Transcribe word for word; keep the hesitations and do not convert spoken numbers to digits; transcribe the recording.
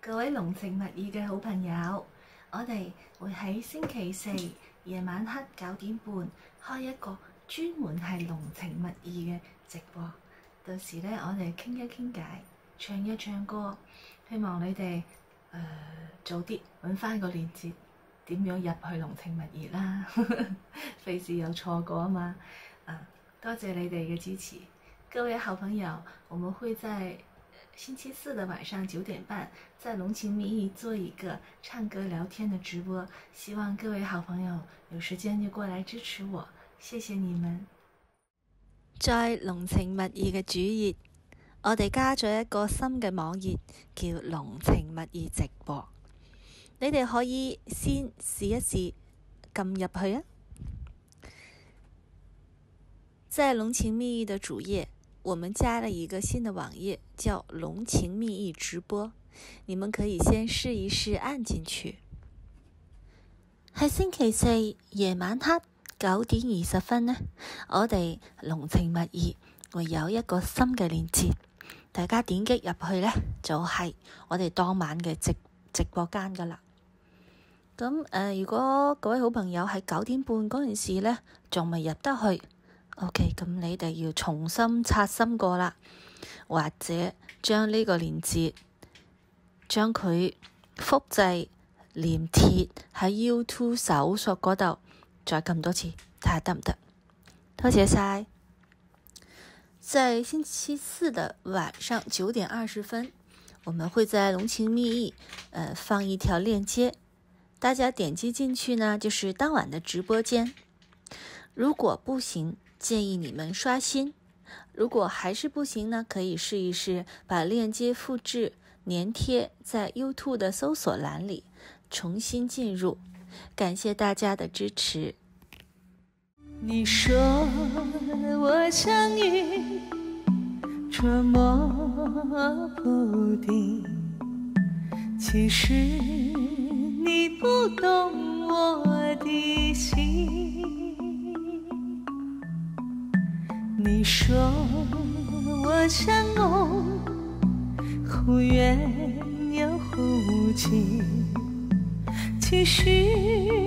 各位濃情蜜意嘅好朋友，我哋會喺星期四夜晚黑九點半開一個專門係濃情蜜意嘅直播。到時咧，我哋傾一傾偈，唱一唱歌，希望你哋誒、呃、早啲揾翻個鏈接，點樣入去濃情蜜意啦，費事有錯過啊嘛。啊，多謝你哋嘅支持，各位好朋友，我們會在星期四的晚上九點半，在濃情蜜意做一個唱歌聊天的直播，希望各位好朋友有時間就過來支持我，謝謝你們。在濃情蜜意嘅主頁，我哋加咗一個新嘅網頁，叫濃情蜜意直播。你哋可以先試一試撳入去啊！在濃情蜜意的主頁，我們加了一個新的網頁，叫濃情蜜意直播。你們可以先試一試按進去。喺星期四夜晚黑九點二十分呢，我哋濃情蜜意會有一個新嘅鏈接，大家點擊入去呢，就係、是、我哋當晚嘅直直播間噶啦。咁誒、呃，如果各位好朋友喺九點半嗰陣時呢，仲未入得去，OK，咁你哋要重新刷新過啦，或者將呢個鏈接將佢複製粘貼喺 YouTube 搜索嗰度，再撳多次睇下得唔得？多謝晒。在星期四的晚上九點二十分，我們會在濃情蜜意呃放一條鏈接，大家點擊進去呢，就是當晚的直播間。如果不行，建議你們刷新。如果還是不行呢，可以試一試把鏈接複製粘貼在 YouTube 的搜索欄裡，重新進入。感謝大家的支持。你說我像雲，捉摸不定，其實你不懂我的心。你說我像夢，忽遠又忽近，其實